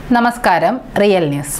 നമസ്കാരം. Real news.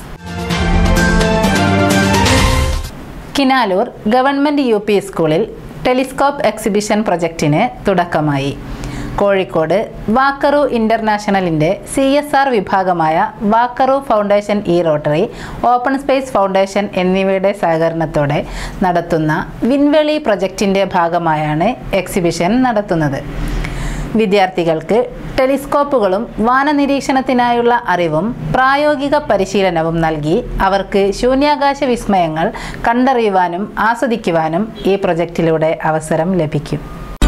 Kinalur government UP സ്കൂളിൽ telescope exhibition പ്രൊജക്റ്റിന് തുടക്കമായി. കോഴിക്കോട് വാക്കറു ഇൻ്റർനാഷണലിൻ്റെ CSR വിഭാഗമായ Walkaroo foundation rotary, open space foundation എന്നിവയുടെ സഹകരണത്തോടെ നടത്തുന്ന വിൻവെളി പ്രൊജക്റ്റിൻ്റെ ഭാഗമായാണ് എക്സിബിഷൻ നടത്തുന്നത്. വിദ്യാർത്ഥികൾക്ക് ടെലിസ്കോപ്പുകളും വാനനിരീക്ഷണത്തിനായുള്ള അറിവും പ്രായോഗിക പരിശീലനവും നൽകി അവർക്ക് ശൂന്യാകാശ വിസ്മയങ്ങൾ കണ്ടറിയുവാനും ആസ്വദിക്കുവാനും ഈ പ്രൊജക്റ്റിലൂടെ അവസരം ലഭിക്കും.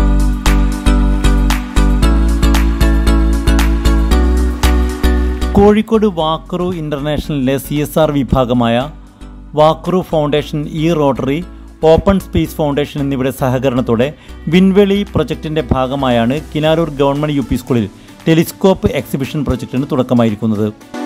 കോഴിക്കോട് വാക്കറു ഇൻ്റർനാഷണലിലെ CSR വിഭാഗമായ Walkaroo foundation rotary, open space foundation എന്നിവയുടെ സഹകരണത്തോടെ വിൻവെളി പ്രൊജക്റ്റിൻ്റെ ഭാഗമായാണ് കിനാലൂർ ഗവൺമെൻറ് UP സ്കൂളിൽ ടെലിസ്കോപ്പ് എക്സിബിഷൻ പ്രൊജക്റ്റിന് തുടക്കമായിരിക്കുന്നത്.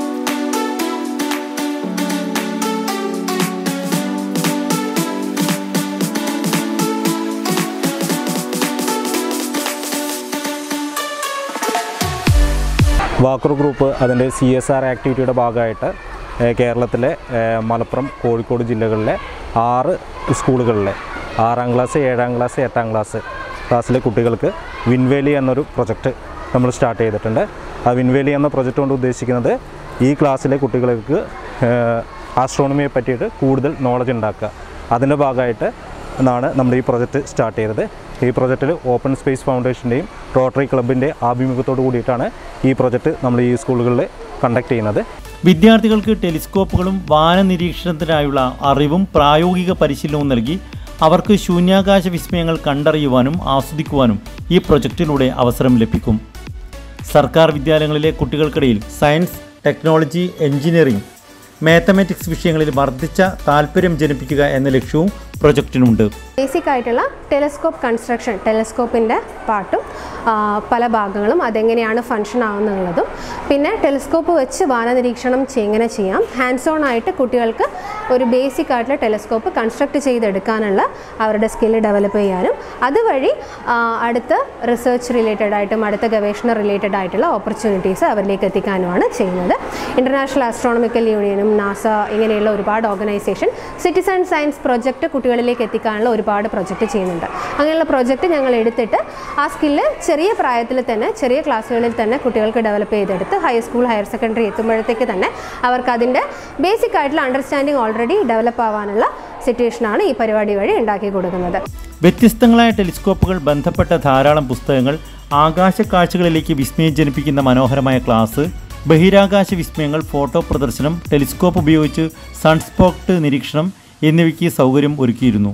വാക്കറു ഗ്രൂപ്പ് അതിൻ്റെ CSR ആക്ടിവിറ്റിയുടെ ഭാഗമായിട്ട് കേരളത്തിലെ മലപ്പുറം, കോഴിക്കോട് ജില്ലകളിലെ 6 സ്കൂളുകളിലെ 6ാം ക്ലാസ്, 7ാം ക്ലാസ്, 8ാം ക്ലാസ്സിലെ കുട്ടികൾക്ക് വിൻവെളി എന്നൊരു പ്രൊജക്റ്റ് നമ്മൾ സ്റ്റാർട്ട് ചെയ്തിട്ടുണ്ട്. ആ വിൻവെളി എന്ന പ്രൊജക്റ്റ് കൊണ്ട് ഉദ്ദേശിക്കുന്നത് ഈ ക്ലാസ്സിലെ കുട്ടികൾക്ക് ആസ്ട്രോണമിയെ പറ്റിയിട്ട് കൂടുതൽ നോളജ് ഉണ്ടാക്കുക. അതിൻ്റെ ഭാഗമായിട്ട് ആണ് നമ്മൾ ഈ പ്രൊജക്റ്റ് സ്റ്റാർട്ട് ചെയ്തത്. ഈ പ്രൊജക്റ്റിൽ ഓപ്പൺ സ്പേസ് ഫൗണ്ടേഷൻ്റെയും റോട്ടറി ക്ലബിൻ്റെ ആഭിമുഖ്യത്തോടു കൂടിയിട്ടാണ് ഈ പ്രൊജക്റ്റ് നമ്മൾ ഈ സ്കൂളുകളിൽ കണ്ടക്ട് ചെയ്യുന്നത്. വിദ്യാർത്ഥികൾക്ക് ടെലിസ്കോപ്പുകളും വാനനിരീക്ഷണത്തിനായുള്ള അറിവും പ്രായോഗിക പരിശീലനവും നൽകി അവർക്ക് ശൂന്യാകാശ വിസ്മയങ്ങൾ കണ്ടറിയുവാനും ആസ്വദിക്കുവാനും ഈ പ്രൊജക്റ്റിലൂടെ അവസരം ലഭിക്കും. സർക്കാർ വിദ്യാലയങ്ങളിലെ കുട്ടികൾക്കിടയിൽ സയൻസ്, ടെക്നോളജി, എഞ്ചിനീയറിംഗ്, മാത്തമാറ്റിക്സ് വിഷയങ്ങളിൽ വർദ്ധിച്ച താല്പര്യം ജനിപ്പിക്കുക എന്ന ലക്ഷ്യവും പ്രൊജക്റ്റിനുണ്ട്. ബേസിക് ആയിട്ടുള്ള ടെലിസ്കോപ്പ് കൺസ്ട്രക്ഷൻ, ടെലിസ്കോപ്പിൻ്റെ പാർട്ടും പല ഭാഗങ്ങളും അതെങ്ങനെയാണ് ഫങ്ഷൻ ആവുന്നുള്ളതും, പിന്നെ ടെലിസ്കോപ്പ് വെച്ച് വാനനിരീക്ഷണം എങ്ങനെ ചെയ്യാം, ഹാൻഡ്സ് ഓൺ ആയിട്ട് കുട്ടികൾക്ക് ഒരു ബേസിക് ആയിട്ടുള്ള ടെലിസ്കോപ്പ് കൺസ്ട്രക്ട് ചെയ്തെടുക്കാനുള്ള അവരുടെ സ്കില്ല് ഡെവലപ്പ് ചെയ്യാനും അതുവഴി അടുത്ത റിസർച്ച് റിലേറ്റഡ് ആയിട്ടും അടുത്ത ഗവേഷണ റിലേറ്റഡ് ആയിട്ടുള്ള ഓപ്പർച്യൂണിറ്റീസ് അവരിലേക്ക് എത്തിക്കാനുമാണ് ചെയ്യുന്നത്. ഇൻ്റർനാഷണൽ ആസ്ട്രോണമിക്കൽ യൂണിയനും നാസ ഇങ്ങനെയുള്ള ഒരുപാട് ഓർഗനൈസേഷൻ സിറ്റിസൺ സയൻസ് പ്രൊജക്റ്റ് കുട്ടികളിലേക്ക് എത്തിക്കാനുള്ള ഒരുപാട് പ്രൊജക്റ്റ് ചെയ്യുന്നുണ്ട്. അങ്ങനെയുള്ള പ്രൊജക്റ്റ് ഞങ്ങൾ എടുത്തിട്ട് ആ സ്കില്ല് ചെറിയ പ്രായത്തിൽ തന്നെ, ചെറിയ ക്ലാസ്സുകളിൽ തന്നെ കുട്ടികൾക്ക് ഡെവലപ്പ് ചെയ്തെടുത്ത് ഹൈസ്കൂൾ, ഹയർ സെക്കൻഡറി എത്തുമ്പോഴത്തേക്ക് തന്നെ അവർക്ക് അതിൻ്റെ ബേസിക് ആയിട്ടുള്ള അണ്ടർസ്റ്റാൻഡിങ് ഓൾറെഡി ഡെവലപ്പ് ആവാനുള്ള സിറ്റുവേഷനാണ് ഈ പരിപാടി വഴി ഉണ്ടാക്കി കൊടുക്കുന്നത്. വ്യത്യസ്തങ്ങളായ ടെലിസ്കോപ്പുകൾ, ബന്ധപ്പെട്ട ധാരാളം പുസ്തകങ്ങൾ, ആകാശ കാഴ്ചകളിലേക്ക് വിസ്മയം ജനിപ്പിക്കുന്ന മനോഹരമായ ക്ലാസ്, ബഹിരാകാശ വിസ്മയങ്ങൾ, ഫോട്ടോ പ്രദർശനം, ടെലിസ്കോപ്പ് ഉപയോഗിച്ച് സൺസ്പോട്ട് നിരീക്ഷണം എന്നിവയ്ക്ക് സൗകര്യം ഒരുക്കിയിരുന്നു.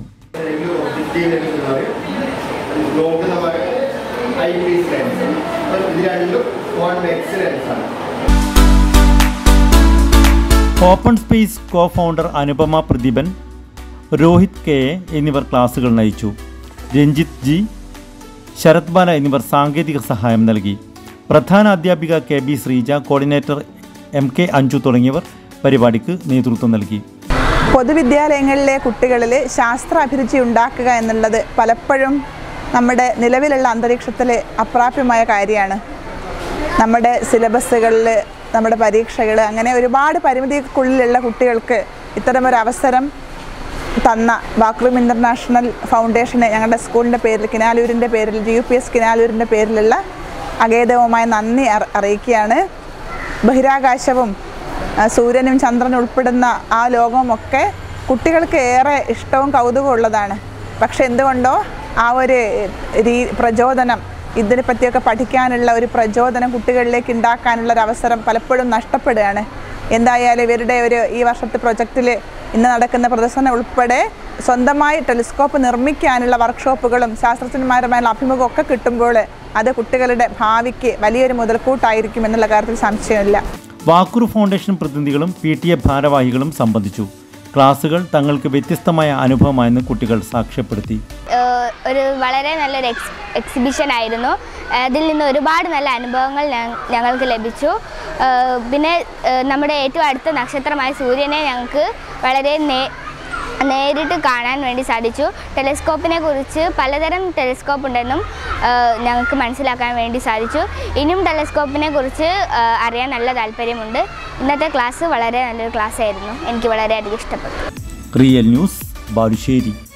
Open space co founder Anupama Pradeepan, Rohit KA എന്നിവർ ക്ലാസുകൾ നയിച്ചു. രഞ്ജിത്ത് G, ശരത് ബാല എന്നിവർ സാങ്കേതിക സഹായം നൽകി. പ്രധാന അധ്യാപിക KB Sreeja, coordinator MK Anju തുടങ്ങിയവർ പരിപാടിക്ക് നേതൃത്വം നൽകി. പൊതുവിദ്യാലയങ്ങളിലെ കുട്ടികളിൽ ശാസ്ത്ര അഭിരുചി ഉണ്ടാക്കുക എന്നുള്ളത് പലപ്പോഴും നമ്മുടെ നിലവിലുള്ള അന്തരീക്ഷത്തിൽ അപ്രാപ്യമായ കാര്യമാണ്. നമ്മുടെ സിലബസുകളിൽ, നമ്മുടെ പരീക്ഷകൾ, അങ്ങനെ ഒരുപാട് പരിമിതിക്കുള്ളിലുള്ള കുട്ടികൾക്ക് ഇത്തരമൊരു അവസരം തന്ന വാക്കറു ഇൻ്റർനാഷണൽ ഫൗണ്ടേഷന് ഞങ്ങളുടെ സ്കൂളിൻ്റെ പേരിൽ, കിനാലൂരിൻ്റെ പേരിൽ, UPS കിനാലൂരിൻ്റെ പേരിലുള്ള അഗേതവുമായ നന്ദി അറിയിക്കുകയാണ്. ബഹിരാകാശവും സൂര്യനും ചന്ദ്രനും ഉൾപ്പെടുന്ന ആ ലോകവുമൊക്കെ കുട്ടികൾക്ക് ഏറെ ഇഷ്ടവും കൗതുകവും ഉള്ളതാണ്. പക്ഷെ എന്തുകൊണ്ടോ ആ ഒരു പ്രചോദനം, ഇതിനെ പറ്റിയൊക്കെ പഠിക്കാനുള്ള ഒരു പ്രചോദനം കുട്ടികളിലേക്ക് ഉണ്ടാക്കാനുള്ള ഒരു അവസരം പലപ്പോഴും നഷ്ടപ്പെടുകയാണ്. എന്തായാലും ഇവരുടെ ഈ വർഷത്തെ പ്രൊജക്റ്റിൽ ഇന്ന് നടക്കുന്ന പ്രദർശനം ഉൾപ്പെടെ സ്വന്തമായി ടെലിസ്കോപ്പ് നിർമ്മിക്കാനുള്ള വർക്ക്ഷോപ്പുകളും ശാസ്ത്രജ്ഞന്മാരുമായുള്ള അഭിമുഖമൊക്കെ കിട്ടുമ്പോൾ അത് കുട്ടികളുടെ ഭാവിക്ക് വലിയൊരു മുതൽക്കൂട്ടായിരിക്കും എന്നുള്ള കാര്യത്തിൽ സംശയമില്ല. വാക്കറു ഫൗണ്ടേഷൻ പ്രതിനിധികളും PTA ഭാരവാഹികളും സംബന്ധിച്ചു. ക്ലാസുകൾ തങ്ങൾക്ക് വ്യത്യസ്തമായ അനുഭവമായെന്ന് കുട്ടികൾ സാക്ഷ്യപ്പെടുത്തി. ഒരു വളരെ നല്ലൊരു എക്സിബിഷൻ ആയിരുന്നു. അതിൽ നിന്ന് ഒരുപാട് നല്ല അനുഭവങ്ങൾ ഞങ്ങൾക്ക് ലഭിച്ചു. പിന്നെ നമ്മുടെ ഏറ്റവും അടുത്ത നക്ഷത്രമായ സൂര്യനെ ഞങ്ങൾക്ക് വളരെ നേരിട്ട് കാണാൻ വേണ്ടി സാധിച്ചു. ടെലിസ്കോപ്പിനെ കുറിച്ച് പലതരം ടെലിസ്കോപ്പ് ഉണ്ടെന്നും ഞങ്ങൾക്ക് മനസ്സിലാക്കാൻ വേണ്ടി സാധിച്ചു. ഇനിയും ടെലിസ്കോപ്പിനെ കുറിച്ച് അറിയാൻ നല്ല താല്പര്യമുണ്ട്. ഇന്നത്തെ ക്ലാസ് വളരെ നല്ലൊരു ക്ലാസ് ആയിരുന്നു. എനിക്ക് വളരെയധികം ഇഷ്ടപ്പെട്ടു. Real news Balussery.